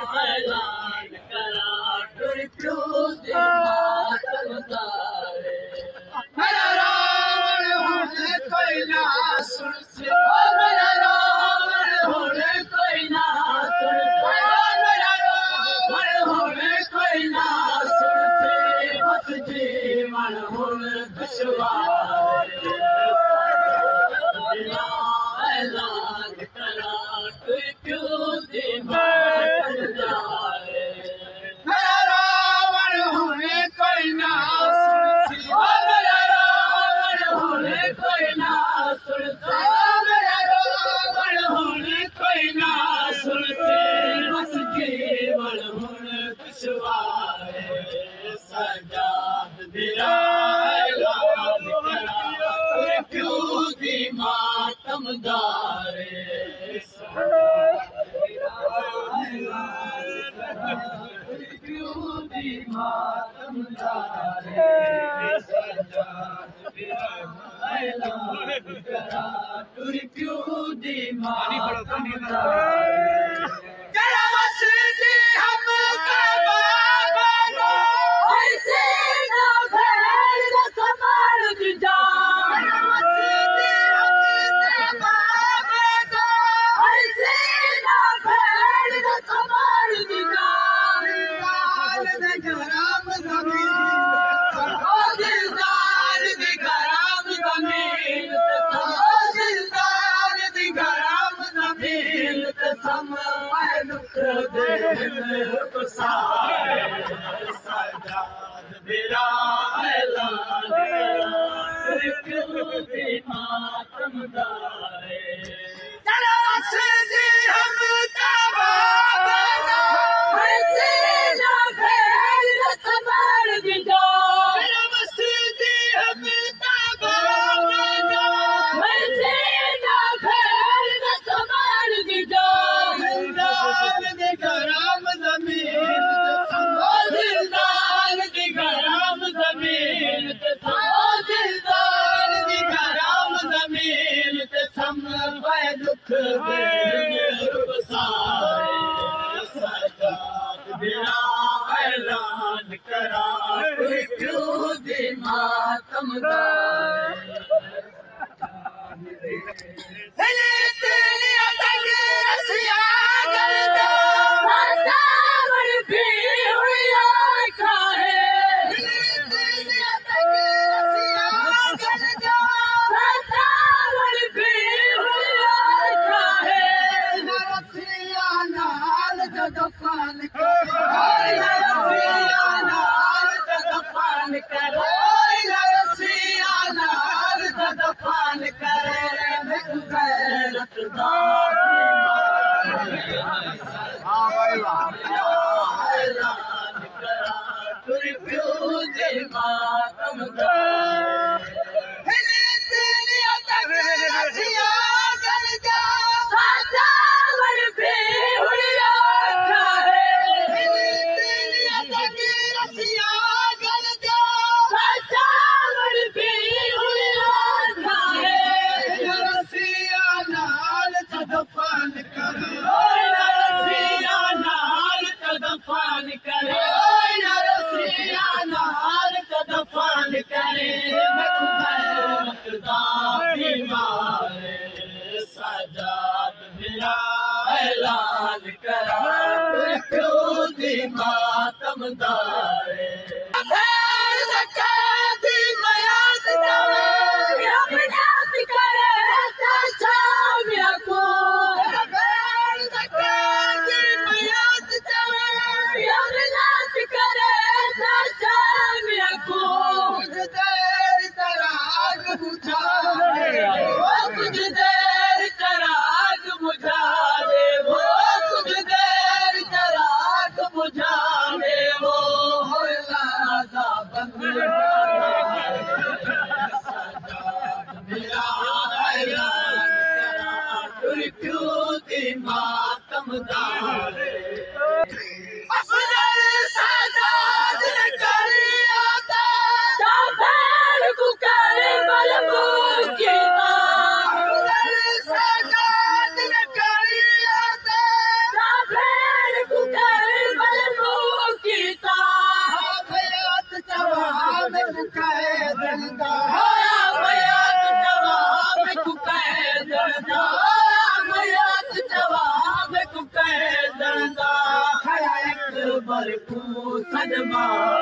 ऐलान करा तुर क्यों दे मातम दारे मेरा रावण होने कोई ना सुन से मेरा रावण होने कोई ना सुन मेरा रावण होने कोई ना सुन से बस जीवन होने दुश्वार ऐलान करा तुर क्यों दे मातम दारे मेरा रावण होने कोई ना सुन मेरा रावण होने कोई ना सुन मेरा रावण होने कोई ना सुन बस जीवन होने दुश्वार सजाद दिला ऐलान करा तुर क्यों दी मातम दारे सजाद मेरा ऐलान मातम दारे सजाद मेरा ऐलान करा तुर क्यों दे मातम तुर क्यों दे मातम सजाद मेरा ऐलान करा तुर क्यों दे मातम दारे सजमा